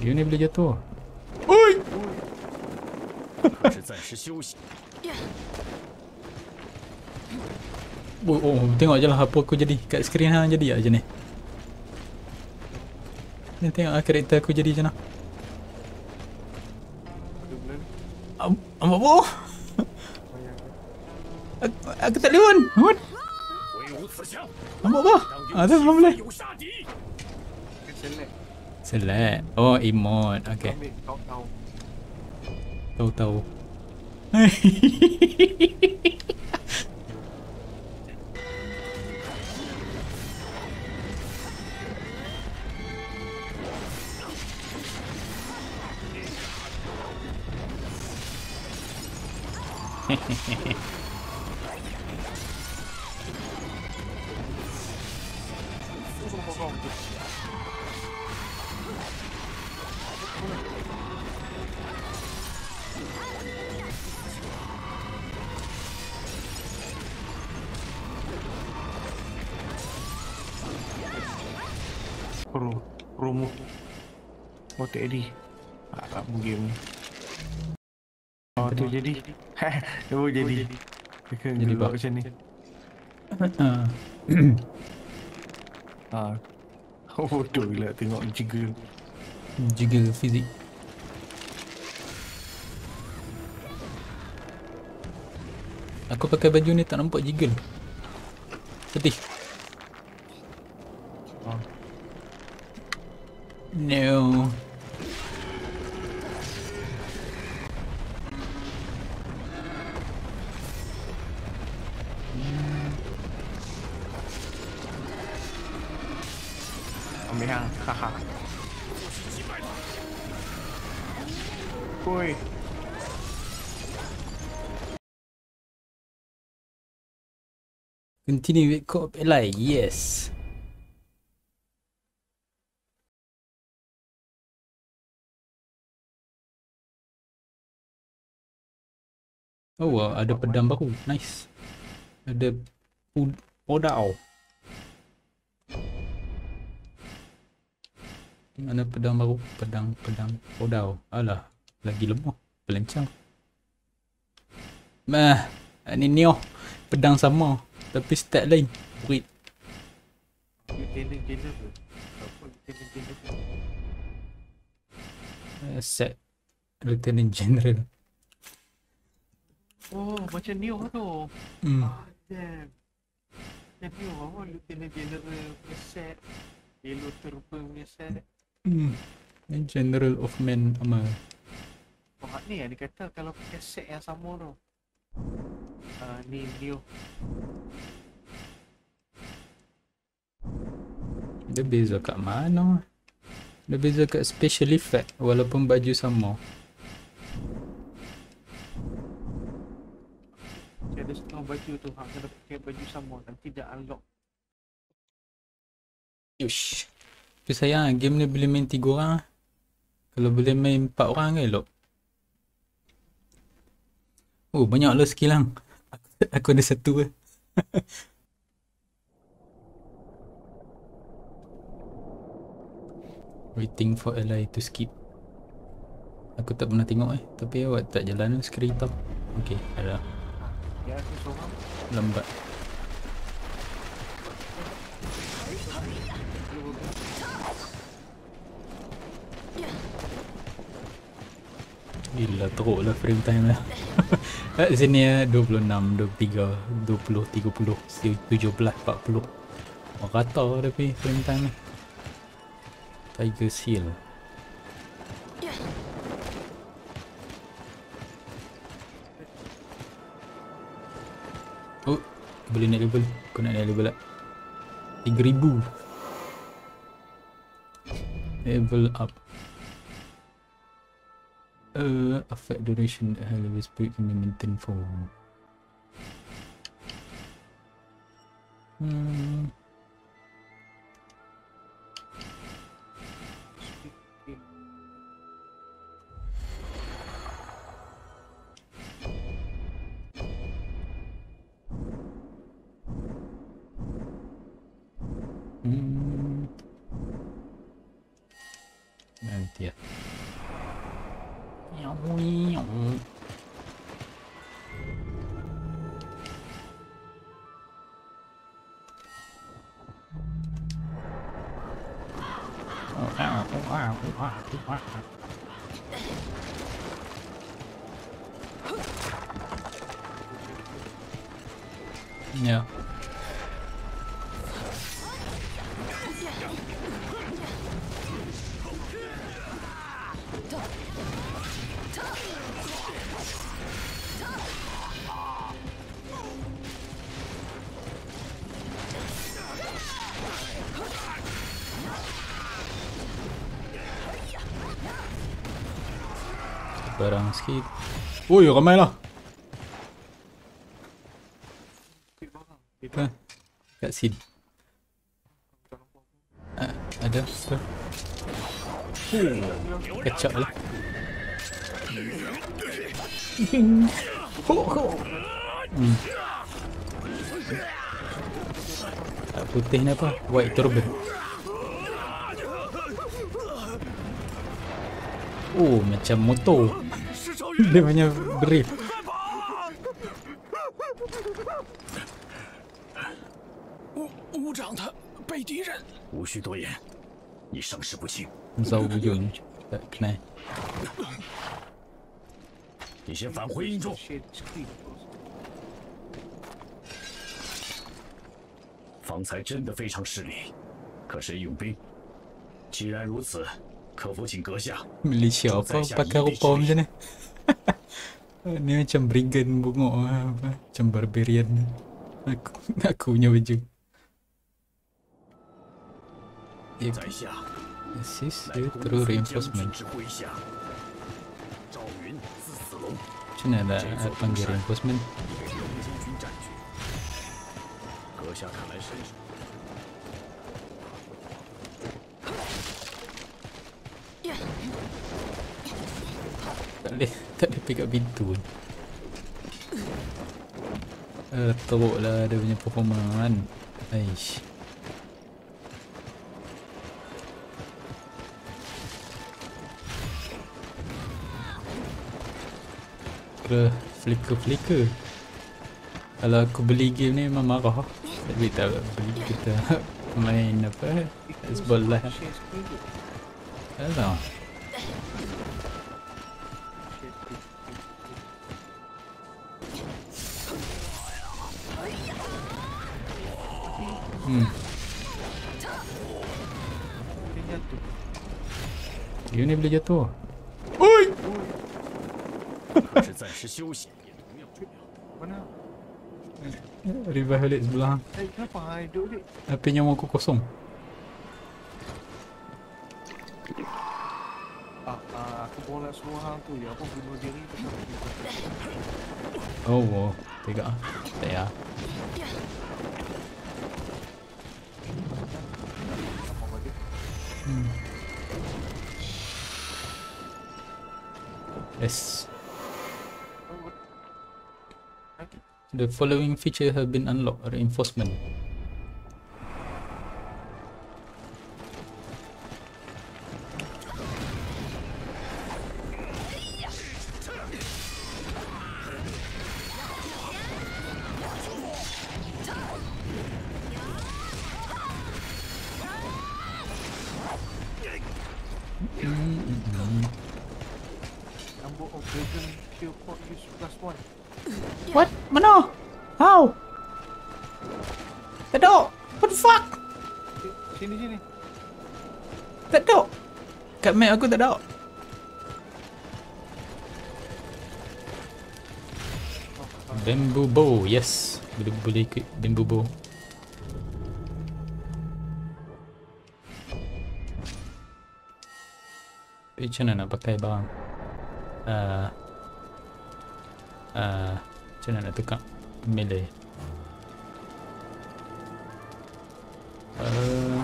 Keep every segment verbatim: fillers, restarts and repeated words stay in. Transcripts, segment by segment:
Dia ni boleh jatuh. Oi! Oh, oh, tengok je lah apa aku jadi kat skrin hang jadi aja ni. Ni tengok lah karakter aku jadi je nah. Am, am apa? Aku, aku tak boleh on. What? Am apa? Ah, tu apa boleh? Select. Oh, emote. Okay. Tahu-tahu. Hehehe. Pro, promo. Oh, tak jadi. Harap game ni. Oh, tu jadi. Oh, jadi. Jadi Gelap macam ni. Ah. Oh, bodoh gila tengok jiggle. Jiggle fizik. Aku pakai baju ni tak nampak jiggle. Sedih. Oh. No. Ambil hang. Haha. Oi. Continue with co-op ally. Yes. Oh, wow, ada pedang baru. Nice. Ada podau. Mana pedang baru? Pedang, pedang, podau. Alah, lagi lemah. Pelencang. Mah, ni Neo. Pedang sama. Tapi stat lain. Wait. Uh, set. Lieutenant General. Oh, macam Neo tu. Hmm. Ah, damn. Macam Neo, apa? Lieutenant General punya set. Yellow Turbo punya set. Hmm. General of Men Amal. Oh, ni yang dia kata kalau pakai set yang sama tu. Uh, ni Neo. Dia beza kat mana? Dia beza kat special effect walaupun baju sama. Ada setengah baju tu hang kena pakai baju sama nanti dia unlock. Yush. Tapi sayang game ni boleh main tiga orang. Kalau boleh main empat orang kan elok. Oh, banyak lah skill hang. Aku, aku ada satu ke. Waiting for ally to skip. Aku tak pernah tengok eh. Tapi awak tak jalan lah skrin hitam. Okay, ada. Ya, aku seorang. Lambat. Gila, teruk lah frame time lah. Kat sini ya, dua puluh enam, dua puluh tiga, dua puluh, tiga puluh, tujuh belas, empat puluh. Oh, rata tapi frame time ni. Tiger Seal. Oh, boleh naik level. Aku nak naik level lah. tiga ribu. Level up. Uh, affect duration that high level spirit can be maintained for. Hmm. Hmm. Man. mati lah. Nyau, nyau. Ya. Barang sikit. Oi, ramai lah. Kita kat sini. Ah, ada tu. Kacau lah. Hmm. Tak putih ni apa? White turban. Oh, macam motor. Dia punya brief. 巫巫长他被敌人， 无需多言，你伤势不轻， Zau bujung tak kenal. 你先返回营中。 Shade screen. 方才真的非常失礼，可谁用兵？既然如此，可否请阁下 Malaysia apa pakai rupa macam ni? Ni macam brigand bungok apa? Macam barbarian. Aku aku punya baju. 在下 Assist 乃 dia 公 terus 子将军 reinforcement. 之麾下，赵云字子龙， Macam mana nak nak panggil reinforcement? 被龙金军占据。阁下看来身手。 Tak boleh, tak boleh pick up pintu ni. Uh, teruk lah dia punya performa kan. Aish. Kira flicker-flicker. Kalau aku beli game ni memang marah. Tapi tak beli kita main apa Hezbollah. Shade screen tu. Alah. Hmm. Dia jatuh. Dia ni boleh jatuh. 是暂时休息，也同样重要。 Mana? Revive balik sebelah. Eh, kenapa hang hidup ni? Api nyawa aku kosong. Ah, ah, aku bola suruh hang tu ya, apa bunuh diri tu. Oh, oh. Tiga. Tak ya. Apa bagi? Hmm. Yes. The following feature have been unlocked. Reinforcement. Number of dragon shield port use plus one. What? Mana? How? Tak ada. What the fuck? Sini sini. Tak ada. Kat map aku tak ada. Bamboo bow. Yes. Boleh boleh ikut bamboo bow. Tapi macam mana nak pakai barang? Uh, uh, macam mana nak tukar melee? Uh,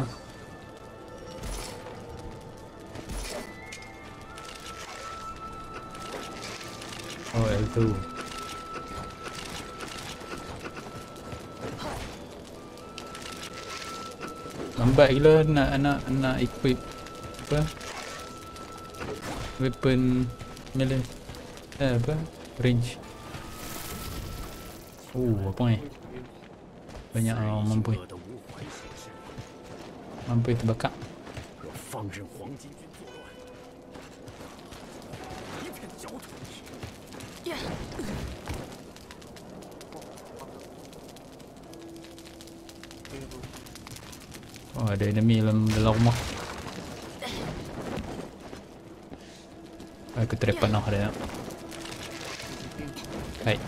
oh, L two. Lambat gila nak nak nak equip apa? weapon melee. Eh, apa? Range. Oh, apa ni? Banyak orang mampu. 的无还手势， Mampu terbakar. 若放任黄巾军作乱，一片焦土。 Oh, ada enemy dalam dalam rumah. Aku terpanah dia. Hai.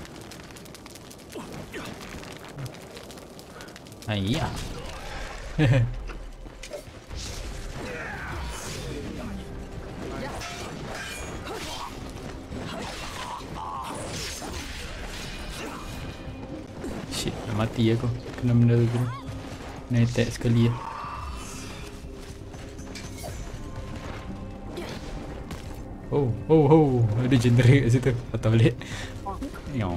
Hai ya. Shit, dah mati aku. Kena benda tu. Kena attack sekali ya. Oh, oh, oh, ada generate kat situ. Patah balik. Yo.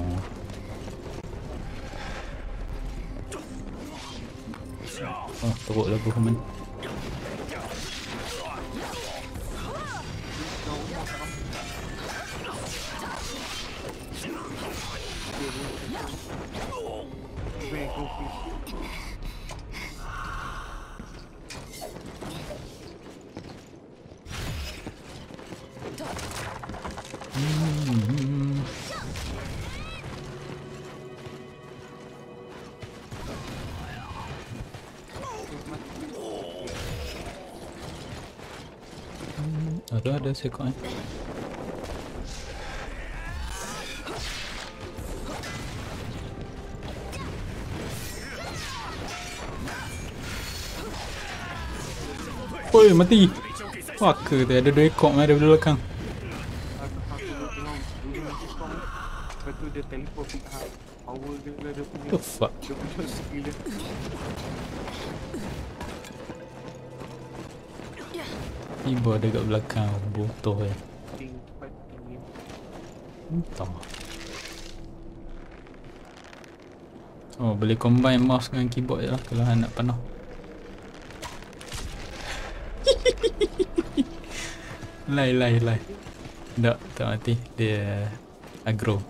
Oh, teruk lah performance. Hmm. Ada ada sekok eh. Oi, mati. Fuck, tu ada dua ekor mai dari belakang. Lepas tu dia teleport pick up. Power dia dia punya. The fuck. Dia punya skill dia. Ibu ada kat belakang. Botoh eh. Ting cepat tinggi. Entah. Oh, boleh combine mouse dengan keyboard je lah kalau nak panah. Lai, lai, lai. Tak, tak mati. Dia aggro.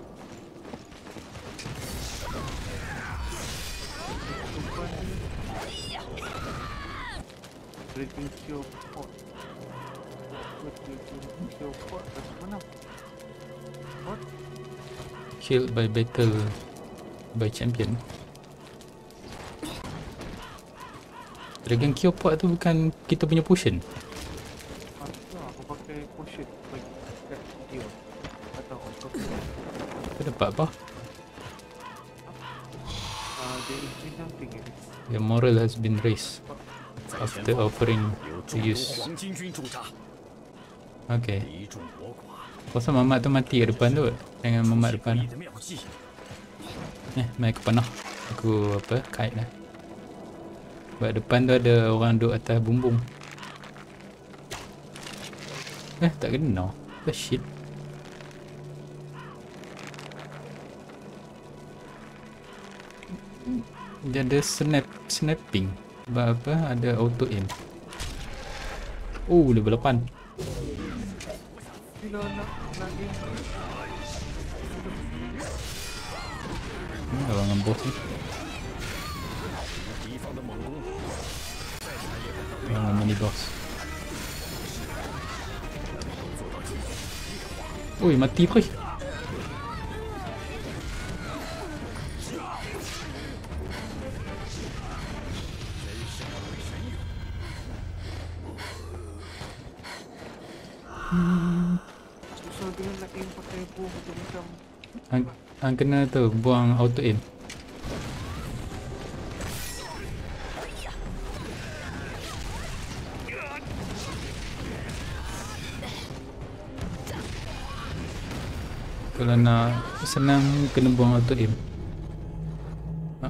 Breaking Cure Port. Breaking Cure Port. Kat mana? What? Killed by battle by champion. Dragon Cure Pot tu bukan kita punya potion. Ah, tu aku pakai potion bagi kat dia. Atau aku Kau dapat apa? ah dia increase something eh. Your moral has been raised after offering 有 to 众多 use. 黄巾军驻扎， Okay. 敌众我寡， Pasal mamat tu mati kat depan tu. Jangan mamat 是 depan 你 tu. 的妙计。 Eh, mai aku panah. Aku apa? Kite dah. Sebab depan tu ada orang duduk atas bumbung. Eh, tak kena. The shit. Dia ada snap snapping. Sebab apa? Ada auto aim. Oh, level lapan. Bila nak nak game Hmm, abang dengan bos ni. 敌方的猛攻， Abang dengan mini boss. Ui, mati pun. susah dengan nak aim pakai bow macam-macam. Hang, hang kena tu buang auto aim. Kalau nak senang kena buang auto aim. Ha?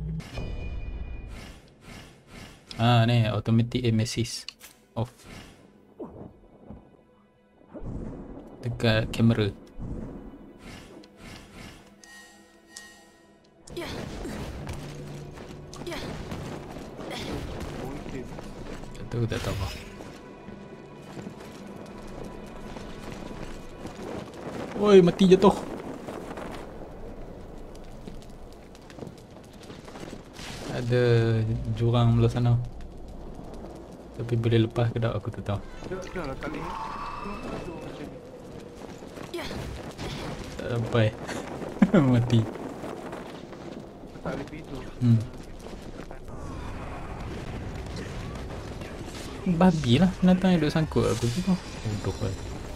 Ah ni automatic aim assist off. Dekat kamera. Pointed. Tak tahu tak tahu apa. Oi, mati jatuh. Ada jurang belah sana. Tapi boleh lepas ke tak aku tak tahu. Dah, dah lah kali ni. Aduh, macam ni. Tak sampai. Mati. Tak boleh pintu. Hmm. Babi lah binatang yang duduk sangkut aku tu. Bodoh lah.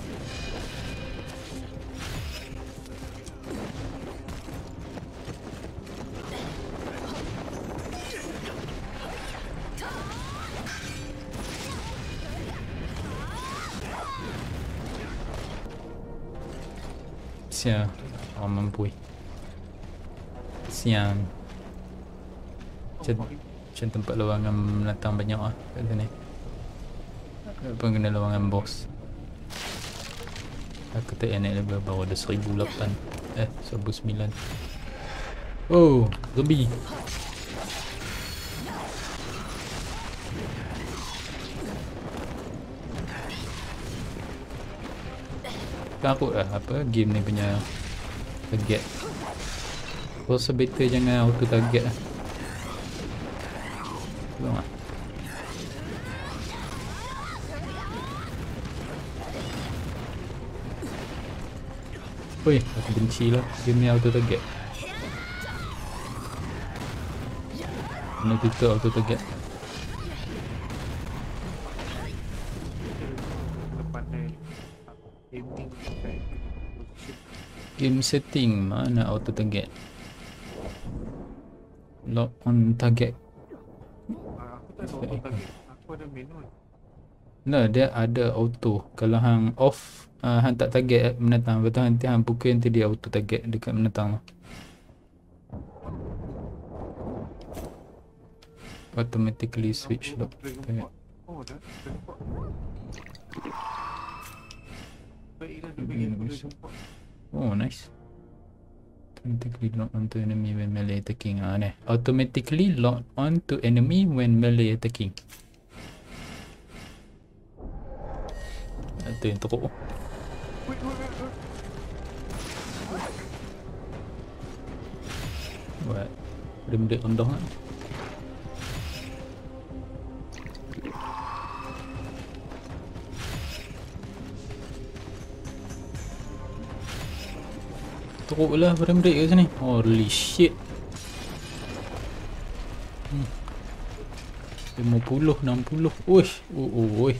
Siang. Orang mampu. Siang. Macam, macam tempat lawangan binatang banyak lah kat sini. Pun kena lawangan bos. Aku tak naik level baru ada seribu lapan. Eh, seribu sembilan. Oh, zombie. Takut lah apa game ni punya target. Rasa better jangan auto target lah. Tengok lah. Oi, aku benci lah game ni auto target. Kena tutup auto target. Game setting mana auto target? Lock on target. Aku tak ada auto target. Aku ada manual. Nah, dia ada auto. Kalau hang off, uh, hang tak target binatang, betul nanti hang pukul nanti dia auto target dekat binatang tu. Automatically switch lock target. Oh, dah. Baiklah, dia bagi aku Dragon Pot. Oh, nice. Automatically lock onto enemy when melee attacking. Ah, ni. Automatically lock onto enemy when melee attacking. Itu yang teruk. Wait, wait, wait, wait. Buat benda rendah kan. Teruk lah frame rate kat sini. Holy shit. Hmm. lima puluh, enam puluh. Uish. Oh, oh, oi.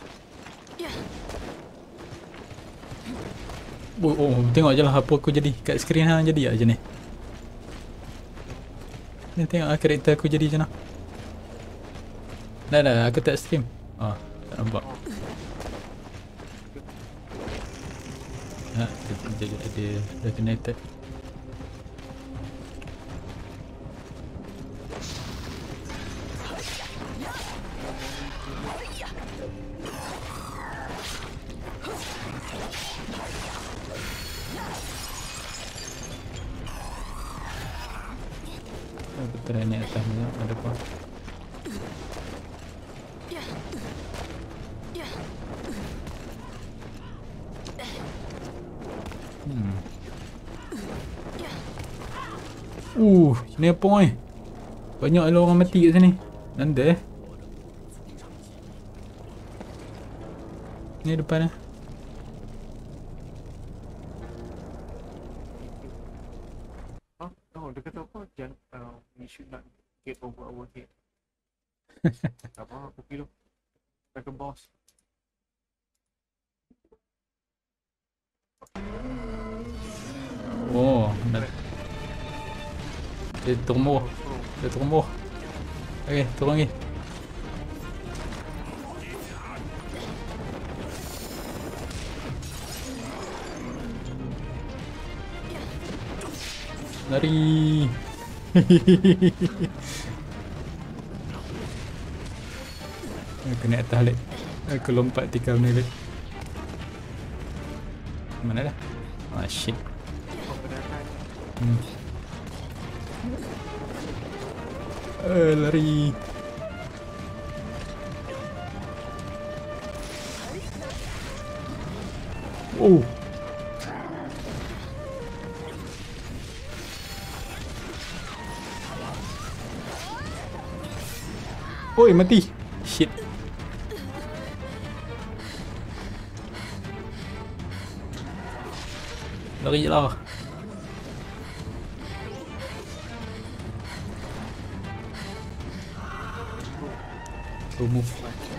Oh, oh, tengok je lah apa aku jadi kat skrin hang jadi tak je ni. Ni tengok lah karakter aku jadi je nak. Dah dah aku tak stream. Ah, tak nampak. Ha, dia ada dah kena attack. Aku try naik atas ni ada apa? Hmm. Uh, ni apa ni? Banyak lah orang mati kat sini. Nanda eh. Ni depan eh. Huh? Oh, dia kata apa? Jangan, uh, we should not get over our head. Tak apa, aku pergi tu. Like a boss. Oh, nak. Dia termuh. Dia termuh. Okey, turun lagi. Lari. Aku naik atas balik. Aku lompat tikam ni balik. Mana dah? Ah, shit. Hmm. Eh, lari. Oh. Oi, mati. Shit. Lari je lah. Slow move.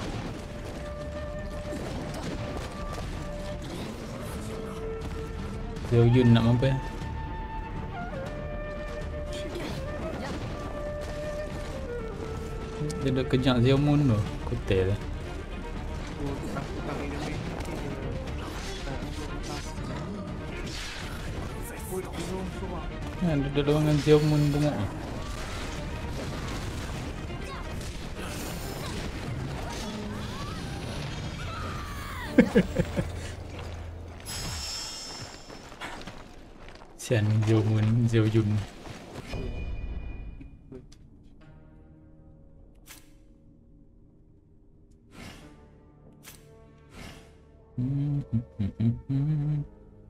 Zhao Yun nak mampu. Dia dah kejap Zhao Mun tu. Kotel lah. Oh, aku tak enemy. Oh, belum semua. Ha, dia dah lawan dengan Zhao Mun bengok ni. Sian Zhao Mun, Zhao Yun. Hmm, hmm, hmm, hmm, hmm.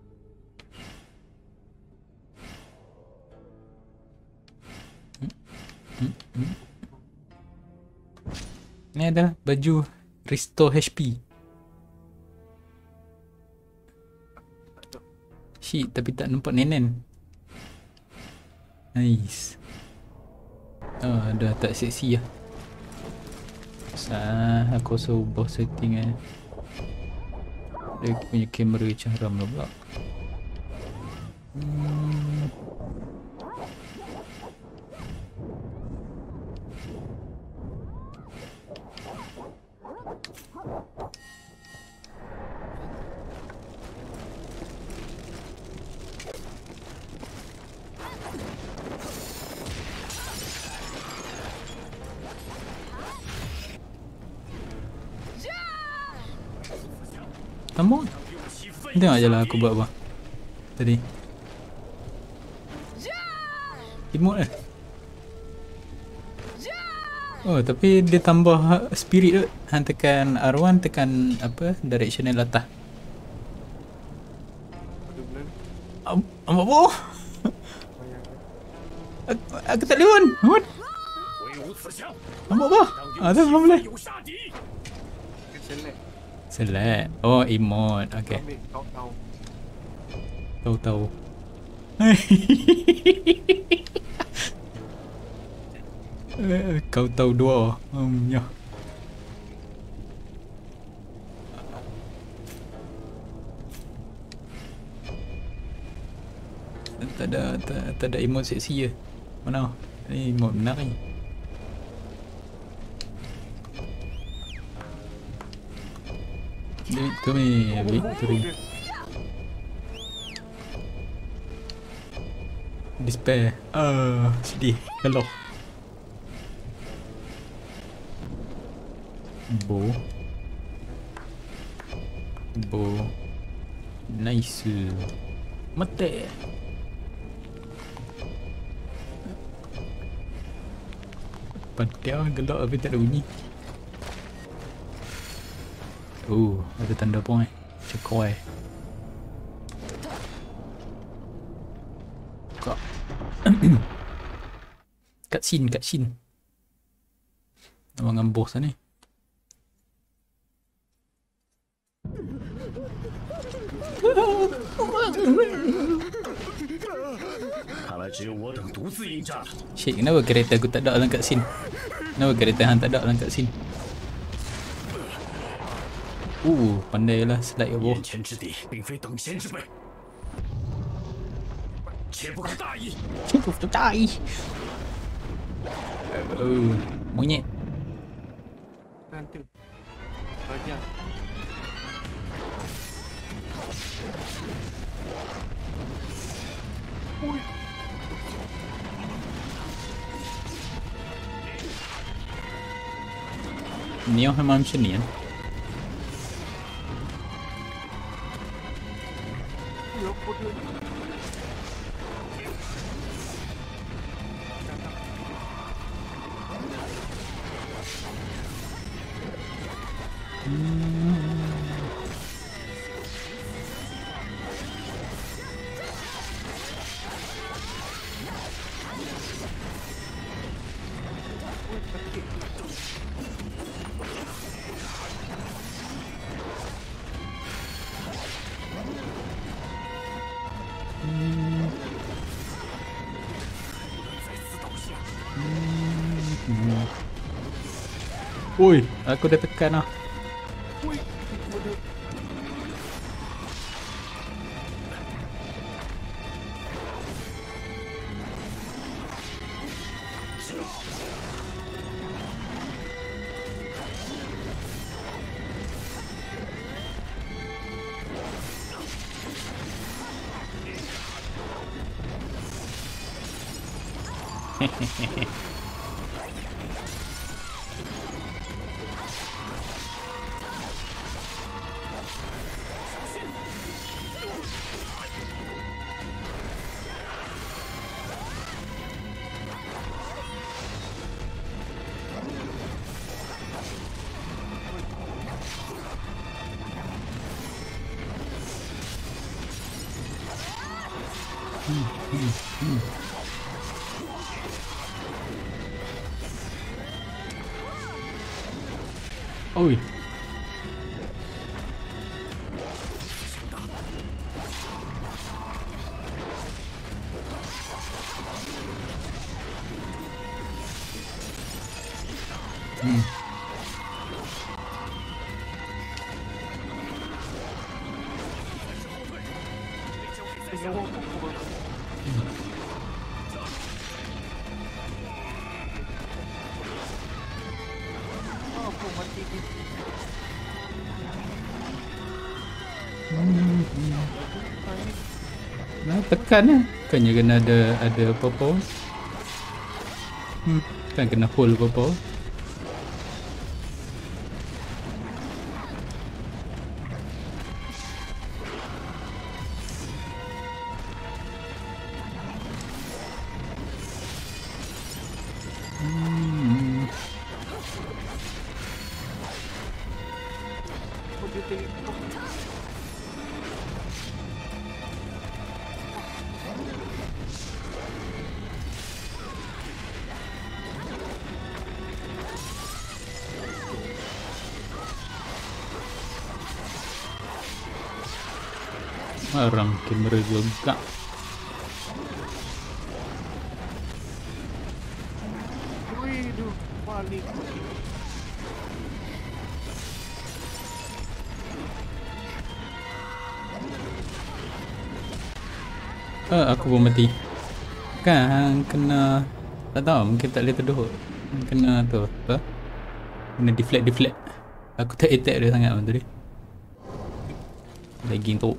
Hmm, hmm. Ni ada baju Restore H P. Shit, tapi tak nampak nenen. Nice. Oh, dah tak seksi lah. Sah, aku rasa ubah setting eh. Dia punya kamera caram lah pula. Hmm. Tembok. Tengok je lah aku buat apa tadi. Emote eh. Oh, tapi dia tambah spirit tu. Han tekan R one, tekan apa, directional atas. Am apa apa? Aku, aku tak lewat. What? Nampak apa? Ah, tu apa boleh? Select. Select. Oh, emote. Okay. Ambil kau tahu. Tahu tahu. Kau tahu dua. Um, ya. Tak ada tak, tak ada emote seksi je. Mana? Ni emote benar ni. Victory, victory. Despair. Ah, sedih. Kalau. Bo. Bo. Nice. Mati. Padahal gelap tapi tak ada bunyi. Oh, ada tanda point. Cekoi. Kak. Kat scene, kat scene. Abang dengan bos ni. 看来只有我等独自应战了。 Shit, kenapa kereta aku tak ada dalam kat scene? Kenapa kereta hang tak ada dalam kat scene? Uh, pandai lah slide ke bawah. 眼前之敌并非等闲之辈，切不可大意。 Cukup tu cari. Oh, monyet. Nanti. Raja. Ui. Neo memang macam ni kan? Ya, bodoh. Oi, aku dah tekan lah. Ui, bodoh. Oi. Hmm. Nyawa aku kurang. Oh, aku mati ni. Nah, tekan lah. Bukannya kena ada ada apa-apa. Hmm, kan kena hold apa-apa. Hmm. Aku dia teleport. Orang kamera juga. Ui, duh, balik. Ah, aku pun mati. Kan kena, tak tahu, mungkin tak boleh terdohok. Kena tu apa? Kena deflect deflect. Aku tak attack dia sangat pun tadi. Lagging tu.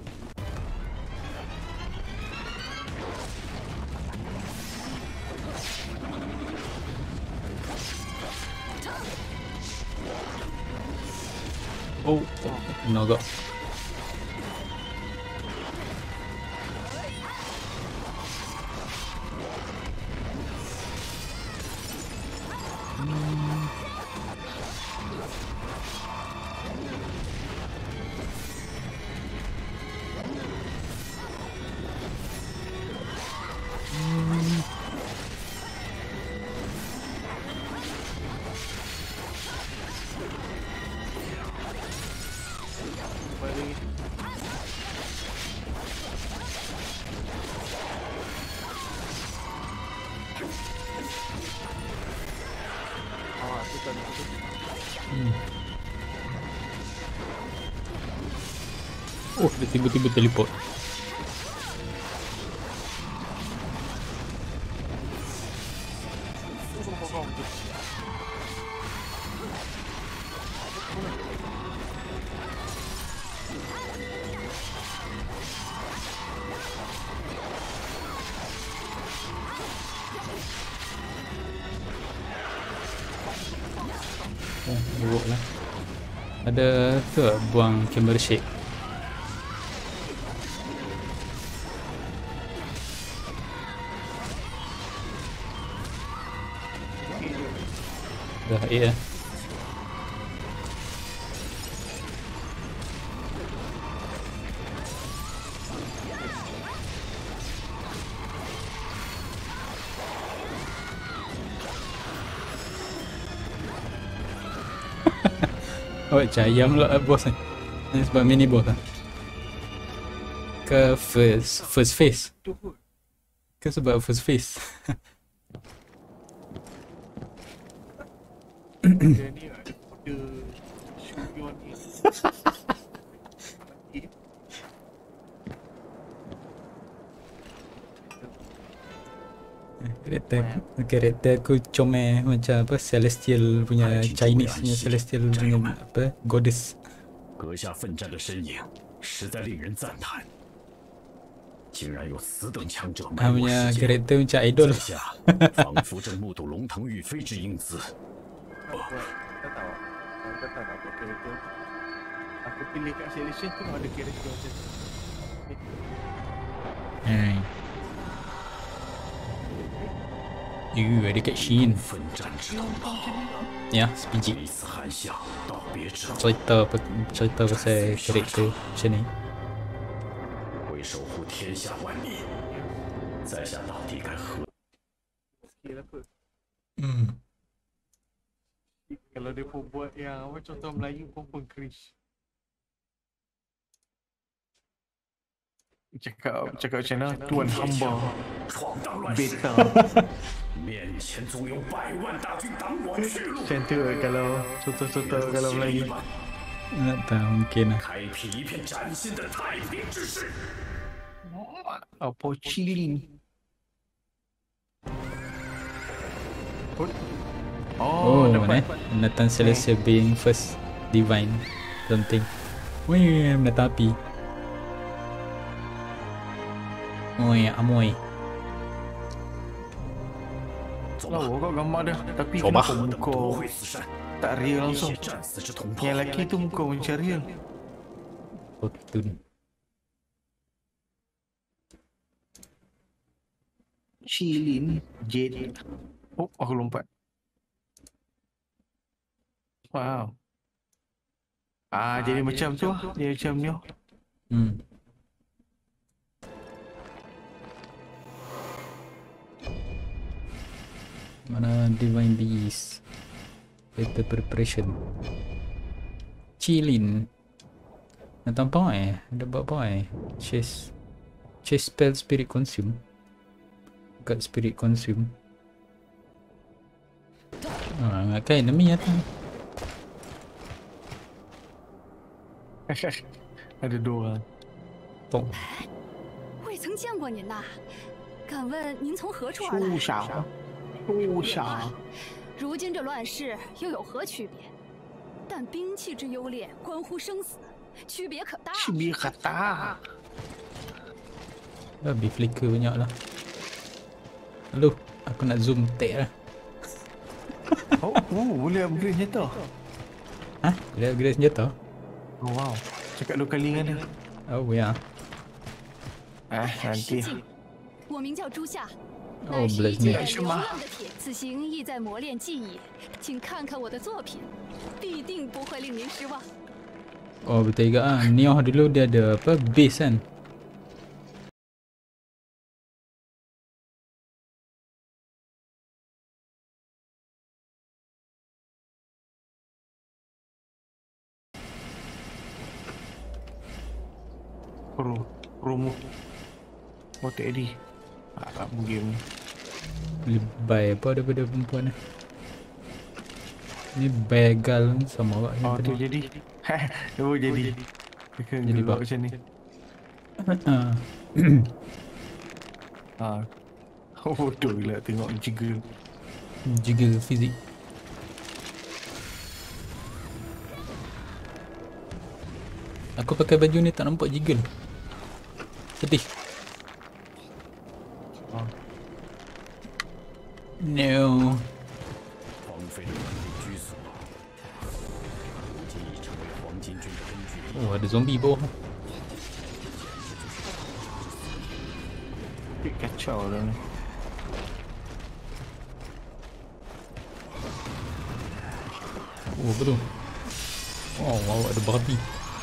Oh, kena agak. Balik. Oh, aku tak ada tu. Oh, dia tiba-tiba teleport. Suruh kau tu. Oh, buruk lah. Ada tu lah, buang camera shake. Dah A lah. Oh, cahaya pula bos ni. Ni sebab mini boss lah. Ke first first phase. Tu pun. Ke sebab first phase. Dia ni Karakter karakter aku comel macam apa Celestial punya Chinese punya Celestial punya apa goddess. 阁下奋战的身影实在令人赞叹，竟然有此等强者 Ah 埋没 punya 世界， karakter macam idol. 在下仿佛正目睹龙腾玉飞之英姿。 Aku tak tahu. Aku tak tahu apa karakter. Aku pilih kat selection tu ada karakter macam tu. Hmm. Uh, ada kat Shein. 奋战之同胞， Ya, sebiji. 这一次寒夏道别之路， Cerita cerita pasal karakter macam ni. 为守护天下万民，在下到底该何？ Skill apa? Hmm. Kalau dia pun buat yang apa contoh Melayu pun pun cringe. Cakap cakap macam mana? Tuan hamba 闯荡乱世， beta. 面前总有百万大军挡我去路。 Macam tu kalau contoh-contoh kalau Melayu. Tak tahu mungkin lah. 开辟一片崭新的太平之势。 Apa chili? Oh, Oh, mana eh? dapat. Nathan Celestial being first divine something. Wih, menatap api. Oi, amoy. Lawa kau gambar dia. Tapi Coba. kenapa 我等 muka 夺回此山， tak real 一 langsung? 些战死之同胞 Yang lelaki tu muka macam real. Fortune. Chilin Jade. Oh, aku lompat. Wow. Ah, jadi macam tu. Dia macam ni. Hmm. Mana Divine Beast? Better preparation. Chilin. Nak tampak eh? Ada buat apa eh? Chase. Chase spell spirit consume. Got spirit consume. Ah, kan enemy atas. Ada dua orang. Tok. 未曾见过您呐，敢问您从何处而来？ 出傻，出傻。 如今这乱世又有何区别？但兵器之优劣关乎生死，区别可大。 Cibi kata. Lebih flicker banyak lah. Aduh, aku nak zoom tag lah. Oh, oh, boleh upgrade senjata. Hah? Boleh upgrade senjata? Oh, wow. Cakap dua kali dengan dia. Oh ya. Ah, 失 nanti. 敬，我名叫朱夏， Oh, 乃是一 bless 介 me. 流浪的铁，此行意在磨练技艺，请看看我的作品，必定不会令您失望。 Oh, betul juga ah. Nioh dulu dia ada apa? Base kan? Pro, promo. Oh, tak ada. Ah, game ni. Lebih apa daripada perempuan ni? Ni begal sama awak Oh, yang tu tadi. jadi. Oh, jadi. Jadi Jadi buat bak. macam ni. Ah. Ah. Oh, bodoh gila tengok jiggle. Jiggle fizik. Aku pakai baju ni tak nampak jiggle. Sedih. Ah. No. 荒废的本地居所，如今已成为黄巾军的根据地。 Oh, ada zombie bawah. Kacau dah ni. Oh, apa tu? Oh, wow, ada babi.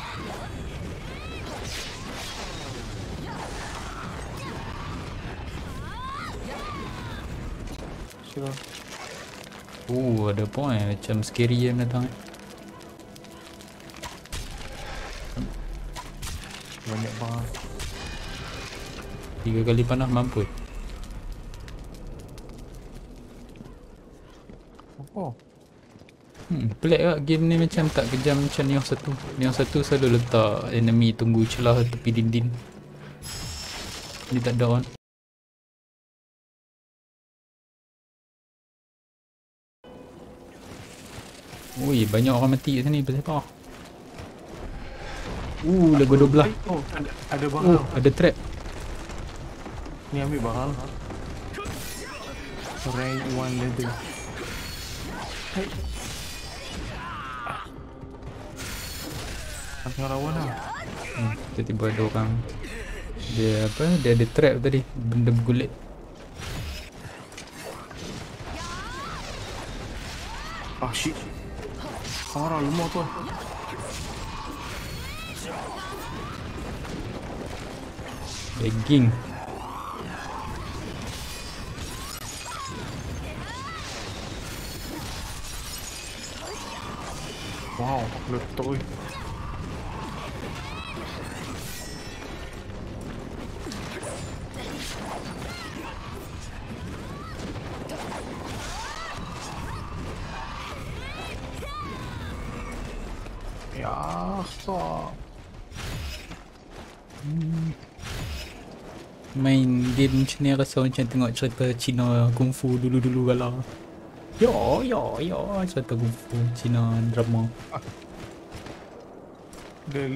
Sure. Oh, ada apa eh? Macam scary yang datang eh. Banyak bar. Tiga kali panah mampu. Oh. Hmm, pelik tak game ni macam tak kejam macam Nioh satu. Nioh satu selalu letak enemy tunggu celah tepi dinding. Ni tak ada on. Ui, banyak orang mati kat sini pasal apa? Uh, lagu dua belas. Oh, ada, ada barang. Oh, ada trap. Ni ambil barang. Rank one leather. Hai. Ah, tengah lawan lah. Hmm, tiba-tiba ada orang. Dia apa? Dia ada trap tadi, benda bergulit. Ah shit. Orang lemah tu. Daging. Wow, letup. Ya, stop. Hmm. Main game macam ni rasa macam tengok cerita Cina kungfu dulu-dulu kalau. Yo yo yo cerita kungfu Cina drama. Dia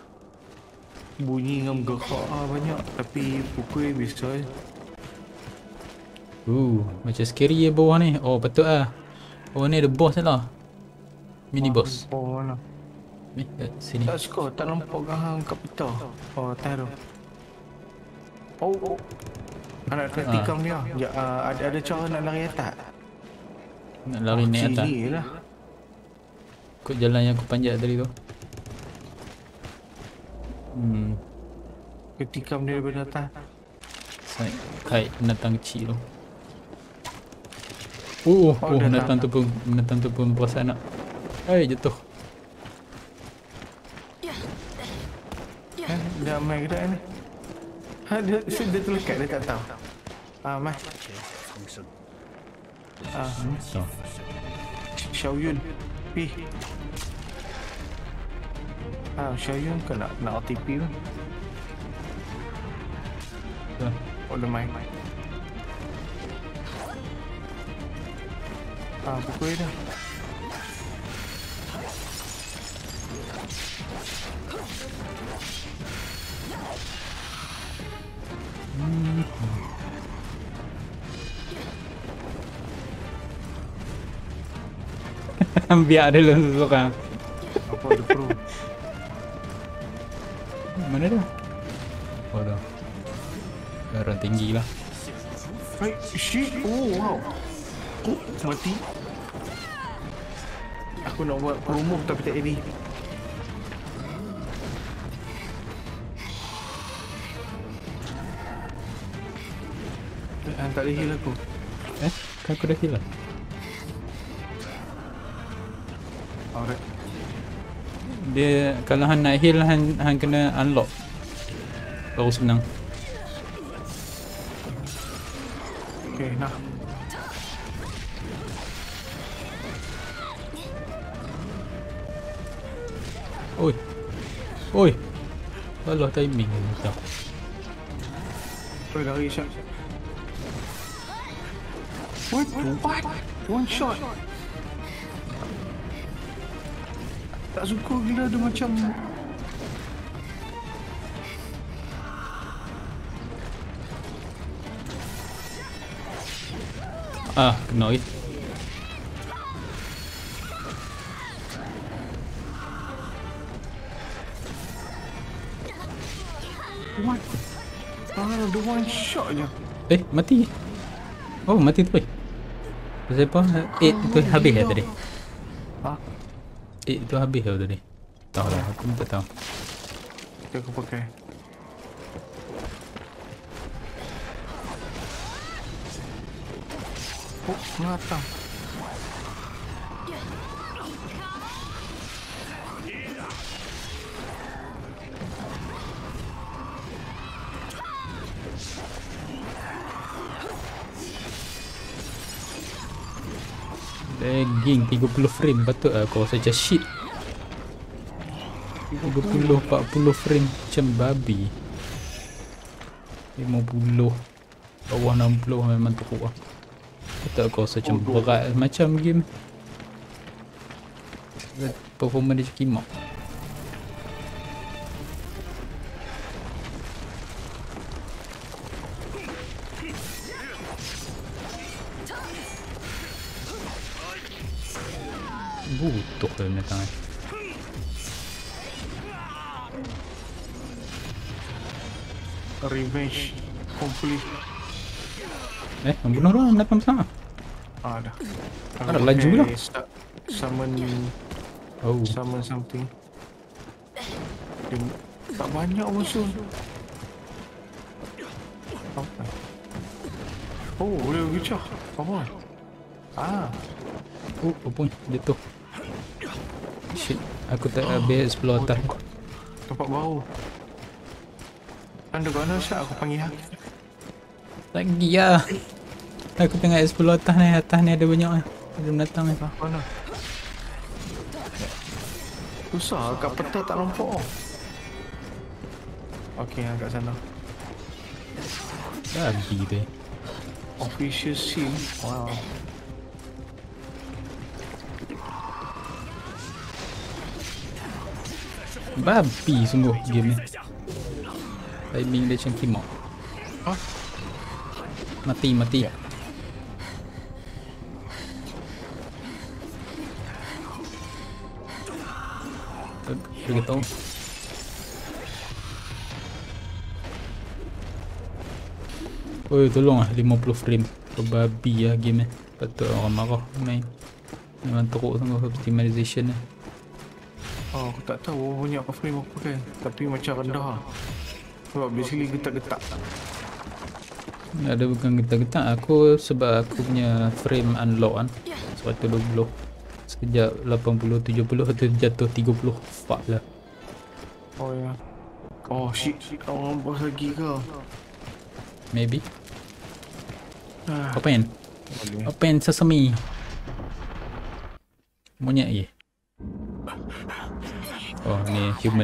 bunyi dengan bergerak ah, banyak tapi pukul bisa. Uh, macam scary ya bawah ni. Oh, betul ah. Oh, ni ada boss lah. Mini boss. Oh, mana? Ni kat sini. Tak suka, tak nampak gahang kat peta. Oh, tak ada. Oh, oh. Anak kena Ah. tikam dia. Ya, uh, ada ada cara nak lari atas. Nak lari naik atas. Sini lah. Ikut jalan yang aku panjat tadi tu. Hmm. Ketikam dia daripada atas. Saya kait binatang kecil tu. Oh, oh, Oh, oh dah binatang tak, tu pun binatang tu pun perasan nak. Hai, jatuh. Eh, dah main ke tak ni? Ha, dia, dia terlekat, dia tak tahu. Ah, mai. 苍生， Ah, So. Xiao Yun. Pi. Ah, Xiao Yun kan nak nak O T P pun. So. Oh, dah main. Ah, pukul dah. Biar dia langsung seorang. Apa ada pro? Mana dia? Oh dah. Orang tinggi lah. Hai, shit. Oh, wow. Oh, mati. Aku nak buat promo tapi tak jadi. Han tak ada heal aku. Eh, kan aku dah hilang. Alright. Dia kalau Han nak heal Han, Han kena unlock. Baru senang. Okay, nah. Oi. Oi. Salah timing macam. Oi, lari shot. What? What? One shot. Tak suka gila dia macam Ah, kena eh. what? Ah, dia one shot je. Eh, mati. Oh, mati tu. Pasal apa? Eh, tu habis ya tadi. Ha? Eh, tu habis ya tadi. Tahu lah, aku pun tak tahu. Okay, aku pakai. Oh, mengatang. Lagging tiga puluh frame patut lah aku rasa macam shit. tiga puluh empat puluh frame macam babi. lima puluh bawah enam puluh memang teruk lah. Patut aku rasa macam berat macam game. performa dia cekimok. Butuh dia punya tangan. Revenge complete. Eh, membunuh orang datang sama. Ah dah. Ada laju lah. Start summon Oh, summon something. Dia tak banyak musuh. Apa? Oh, boleh pecah. Apa? Ah, oh, apa pun jatuh. Shit, aku tak habis explore atas. tempat baru. Anda mana Syah? Aku panggil hak. Lagi lah. Aku tengah explore atas ni. Atas ni ada banyak lah. Ada binatang ni. Ah, mana? Susah kat peta tak nampak. Okey, yang kat sana. Babi tu. Official seal. Wow. Babi sungguh game ni. Timing dia macam kimok. Hah? Mati, mati. Dia tahu. Oi, tolong lah lima puluh frame. Babi lah game ni. Patut orang marah main. Memang teruk sungguh optimization ni. Oh, aku tak tahu banyak apa frame aku pakai. Tapi macam rendah lah. Sebab basically getak-getak. Ada bukan getak-getak. Aku sebab aku punya frame unlock kan. seratus dua puluh. Sekejap lapan puluh, tujuh puluh atau jatuh tiga puluh. Fuck lah. Oh ya. Oh shit. Orang bos lagi ke? Maybe. Ah, Open. boleh. Open sesame. Monyet je. Oh, ni human.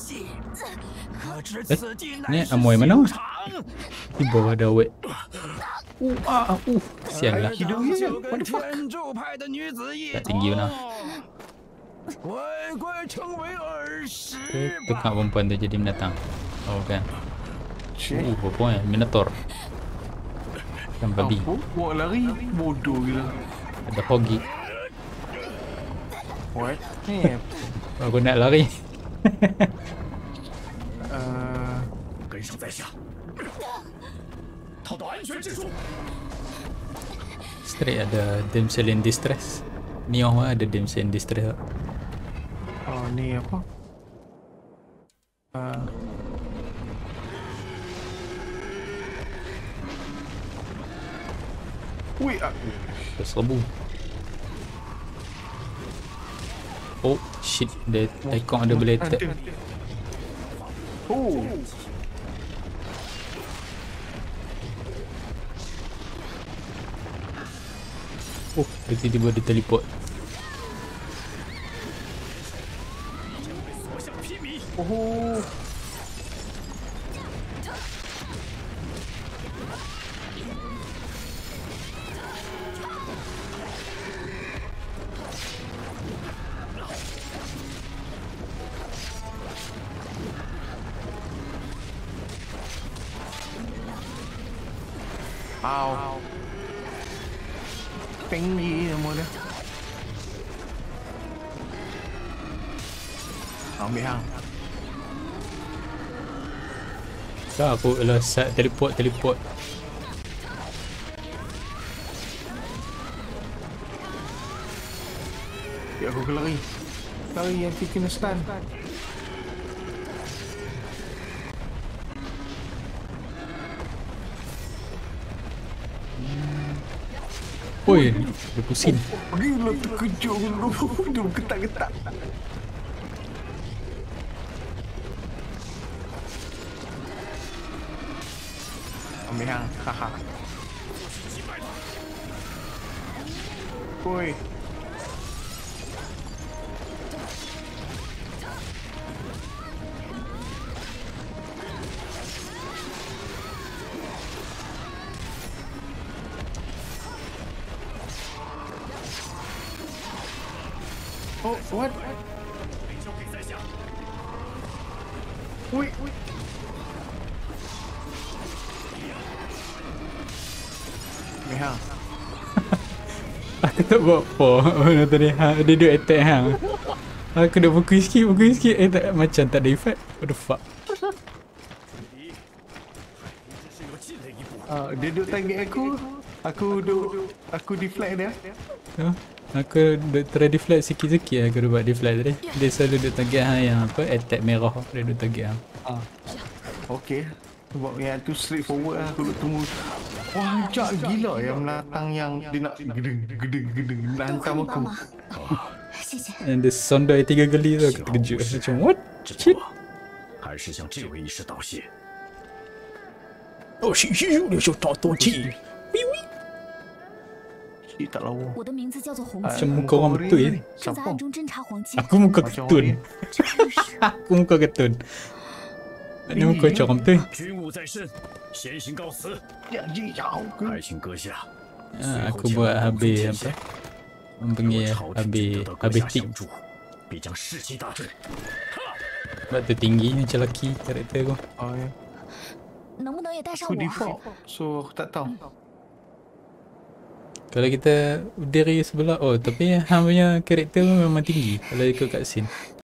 Eh, ni Amoy mana? Di bawah ada awet. Uh, ah, uh. Sial lah. 九个天柱派的女子一 Tak tinggi mana. 乖乖成为儿时 Okay, tukar perempuan tu jadi binatang. Oh kan. Shit. Uh, apa eh? Minotaur. Kan babi. Apa? Buat lari. Bodoh gila. Ada hogi. What? Ni. Aku nak lari. Uh, 跟上在下，套到安全之处。 Straight ada damsel in distress. Nioh pun ada damsel in distress. oh ni apa? Uh, Wait, ah. Seribu. Oh shit, dia icon ada boleh attack. Ada. Oh. Oh, dia tiba-tiba dia teleport. Oh. Ow. Tinggi nama dia. Ambil hang. Tak, aku lah set teleport teleport. Ya aku ke lari. Lari yang kena stun. Oi, dia pusing. Gila terkejut dulu. Dia getak-getak. Ambil hang. Haha. Oi. Oh, what? 被交给在下。 Wait, wait. Meha. Aku tak buat apa. Mana tadi ha, dia duduk attack hang. Aku dah pukul sikit, pukul sikit eh tak, macam tak ada effect. What the fuck? 敌，你只是有进了一步。 Ah, dia duduk target aku. Aku duduk, aku deflect dia. Ha? Aku duduk try deflect sikit-sikit aku dah buat deflect tadi. Dia selalu duduk target hang yang apa attack merah. Dia duduk target hang. Ah. Okay. Sebab yang tu straight forward lah. Aku duduk tunggu. Wah, hancur gila yang menatang yang dia nak gedeng, gedeng, gedeng. Nak 都 hantam 可以 aku. 帮忙。谢谢。 And dia sondai tiga kali tu aku terkejut. Macam what? 知 Shit. 错，还是向这位医师道谢。 哦，是是有就打多气。 Cik tak lawa. 我的名字叫做红 Ah, macam 金， muka orang betul eh. 正在 Siapa? 暗中侦查黄金。 Aku muka Macam ketun. orang ni. 这真是 Aku muka ketun. Ini muka macam orang betul. 军务在身，先行告辞。 Ya, ya, aku. 还请阁下。 Ha, aku buat habis apa? Orang 如 panggil 果朝廷 habis 得到阁 habis 下 tik. 相助，必将士气大振。 Sebab tu tinggi macam lelaki karakter aku. Oh, ya. 能不能也带上 Aku 我？ default. So, aku tak tahu. Kalau kita berdiri sebelah, oh tapi hang punya karakter memang tinggi kalau ikut kat scene.